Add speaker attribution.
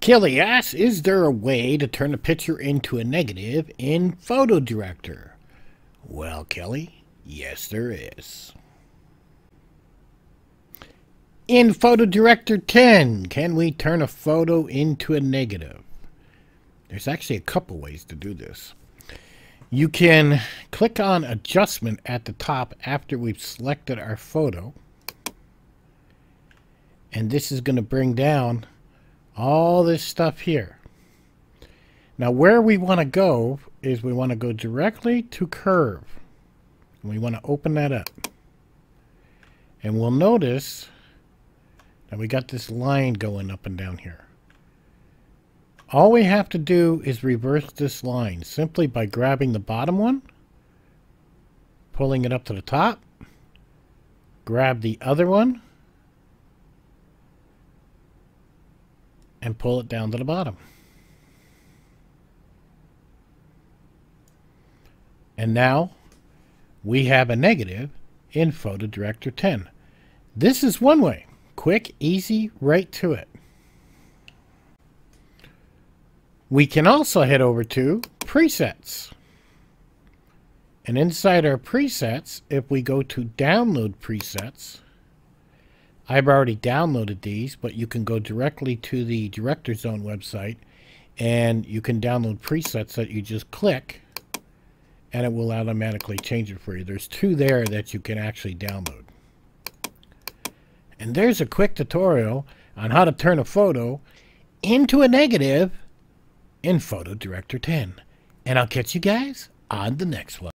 Speaker 1: Kelly asks, is there a way to turn a picture into a negative in PhotoDirector? Well, Kelly, yes there is. In PhotoDirector 10, can we turn a photo into a negative? There's actually a couple ways to do this. You can click on Adjustment at the top after we've selected our photo. And this is going to bring down all this stuff here. Now where we want to go is we want to go directly to Curve. And we want to open that up. And we'll notice that we got this line going up and down here. All we have to do is reverse this line simply by grabbing the bottom one, pulling it up to the top, grab the other one, and pull it down to the bottom. And now we have a negative in PhotoDirector 10. This is one way. Quick, easy, right to it. We can also head over to Presets. And inside our presets, if we go to Download Presets, I've already downloaded these, but you can go directly to the Director Zone website and you can download presets that you just click and it will automatically change it for you. There's two there that you can actually download. And there's a quick tutorial on how to turn a photo into a negative in PhotoDirector 10. And I'll catch you guys on the next one.